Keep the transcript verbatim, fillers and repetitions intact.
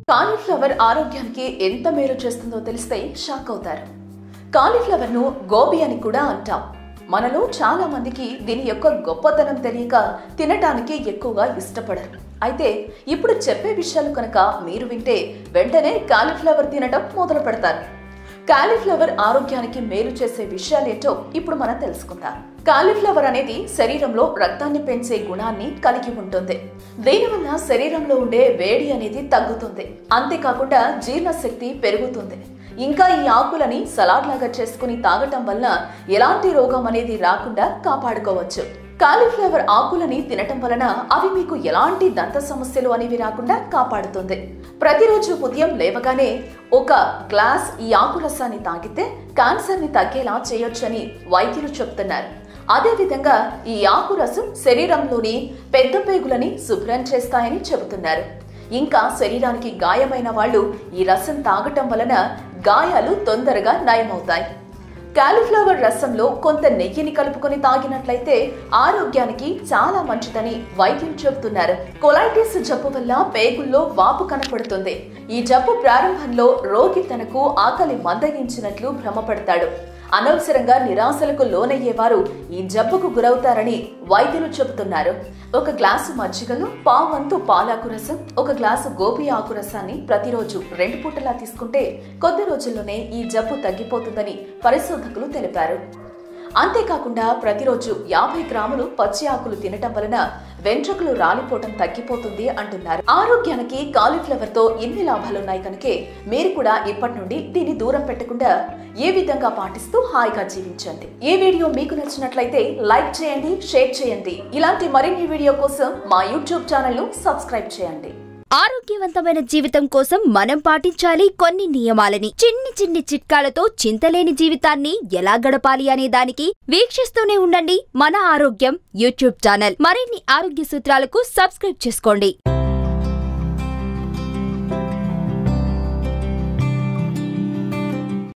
Cauliflower ఆరోగ్యానికి ఎంత మేలు చేస్తుందో తెలిస్తే షాక్ అవుతారు. కాలీఫ్లవర్ ను గోబీ అని కూడా అంటాం. మనలో చాలా మందికి దీని యొక్క గొప్పతనం తెలియక తినడానికి ఎక్కువగా ఇష్టపడరు. అయితే ఇప్పుడు చెప్పే విషయాలు కనుక మీరు వింటే వెంటనే కాలీఫ్లవర్ తినడం మొదలు పెడతారు. కాలీఫ్లవర్ ఆరోగ్యానికి మేలు చేసే విషయాలేంటో ఇప్పుడు మనం తెలుసుకుందాం. కాలీఫ్లవర్ అనేది శరీరంలో రక్తాన్ని పెంచే గుణాన్ని కలిగి ఉంటుంది. దీనివల్ల శరీరంలో ఉండే వేడి అనేది తగ్గుతుంది. అంతేకాకుండా జీర్ణశక్తి పెరుగుతుంది. ఇంకా ఈ ఆకులని సలాడ్ లాగా చేసుకుని తాగటం వల్ల ఎలాంటి రోగం అనేది రాకుండా కాపాడుకోవచ్చు. కాలీఫ్లవర్ ఆకులని తినటం వలన అవి మీకు ఎలాంటి దంత సమస్యలు అనేవి రాకుండా కాపాడుతుంది. ప్రతిరోజు ఉదయం లేవగానే ఒక గ్లాస్ ఈ ఆకు రసాన్ని తాగితే క్యాన్సర్ ని తగ్గేలా చేయొచ్చని వైద్యులు చెప్తున్నారు. అదే విధంగా ఈ ఆకు రసం శరీరంలోని పెద్ద పేగులని శుభ్రం చేస్తాయని చెబుతున్నారు. ఇంకా శరీరానికి గాయమైన వాళ్ళు ఈ రసం తాగటం వలన గాయాలు తొందరగా నయమవుతాయి. కాలీఫ్లవర్ రసంలో కొంత నెయ్యిని కలుపుకొని తాగినట్లయితే ఆరోగ్యానికి చాలా మంచిదని వైద్యులు చెబుతున్నారు. కొలైటిస్ జబ్బు వల్ల పేగుల్లో వాపు కనపడుతుంది. ఈ జబ్బు ప్రారంభంలో రోగి తనకు ఆకలి మందగించినట్లు భ్రమపడతాడు. అనవసరంగా నిరాశలకు లోనయ్యేవారు ఈ జబ్బుకు గురవుతారని వైద్యులు చెబుతున్నారు. ఒక గ్లాసు మజ్జిగలో పావంతు పాలాకు రసం, ఒక గ్లాసు గోబీ ఆకు రసాన్ని ప్రతిరోజు రెండు పూటలా తీసుకుంటే కొద్ది రోజుల్లోనే ఈ జబ్బు తగ్గిపోతుందని పరిశోధకులు తెలిపారు. అంతేకాకుండా ప్రతిరోజు యాభై గ్రాములు పచ్చి ఆకులు తినటం వలన వెంట్రుకలు రాలిపోవటం తగ్గిపోతుంది అంటున్నారు. ఆరోగ్యానికి కాలీఫ్లవర్ తో ఎన్ని లాభాలున్నాయి కనుకే మీరు కూడా ఇప్పటి నుండి దీన్ని దూరం పెట్టకుండా ఏ విధంగా పాటిస్తూ హాయిగా జీవించండి. ఈ వీడియో మీకు నచ్చినట్లయితే లైక్ చేయండి, షేర్ చేయండి. ఇలాంటి మరిన్ని వీడియో కోసం మా యూట్యూబ్ ఛానల్ ను సబ్స్క్రైబ్ చేయండి. ఆరోగ్యవంతమైన జీవితం కోసం మనం పాటించాలి కొన్ని నియమాలని. చిన్ని చిన్ని చిట్కాలతో చింతలేని జీవితాన్ని ఎలా గడపాలి అనే దానికి వీక్షిస్తూనే ఉండండి మన ఆరోగ్యం యూట్యూబ్ ఛానల్. మరిన్ని ఆరోగ్య సూత్రాలకు సబ్స్క్రైబ్ చేసుకోండి.